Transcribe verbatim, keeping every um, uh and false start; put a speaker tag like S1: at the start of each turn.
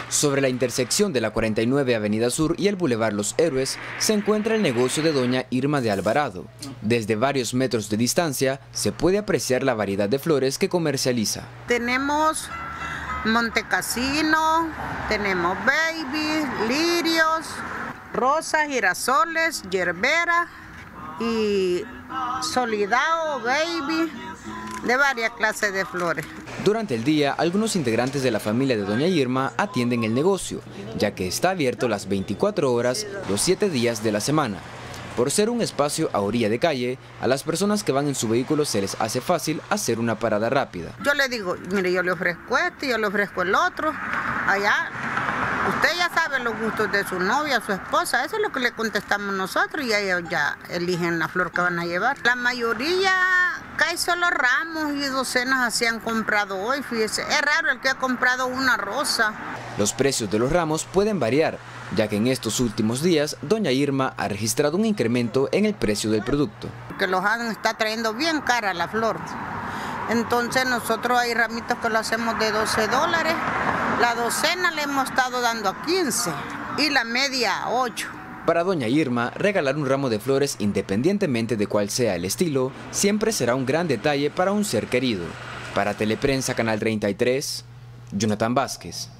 S1: Sobre la intersección de la cuarenta y nueve Avenida Sur y el Boulevard Los Héroes se encuentra el negocio de doña Irma de Alvarado. Desde varios metros de distancia se puede apreciar la variedad de flores que comercializa.
S2: Tenemos Montecassino, tenemos baby, lirios, rosas, girasoles, yerbera y solidao, baby, de varias clases de flores.
S1: Durante el día, algunos integrantes de la familia de doña Irma atienden el negocio, ya que está abierto las veinticuatro horas, los siete días de la semana. Por ser un espacio a orilla de calle, a las personas que van en su vehículo se les hace fácil hacer una parada rápida.
S2: Yo le digo, mire, yo le ofrezco este, yo le ofrezco el otro, allá. Usted ya sabe los gustos de su novia, su esposa, eso es lo que le contestamos nosotros y ellos ya eligen la flor que van a llevar. La mayoría cae solo ramos y docenas así han comprado hoy, fíjese. Es raro el que ha comprado una rosa.
S1: Los precios de los ramos pueden variar, ya que en estos últimos días doña Irma ha registrado un incremento en el precio del producto.
S2: Porque los han está trayendo bien cara la flor. Entonces nosotros hay ramitos que lo hacemos de doce dólares. La docena le hemos estado dando a quince y la media a ocho.
S1: Para doña Irma, regalar un ramo de flores independientemente de cuál sea el estilo, siempre será un gran detalle para un ser querido. Para Teleprensa Canal treinta y tres, Jonathan Vázquez.